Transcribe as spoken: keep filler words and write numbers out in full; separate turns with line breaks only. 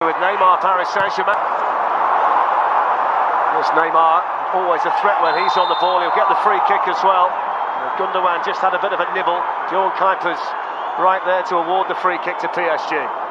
With Neymar, Paris Saint-Germain. There's Neymar, always a threat when he's on the ball. He'll get the free kick as well. Gundogan just had a bit of a nibble. Johan Kuipers right there to award the free kick to P S G.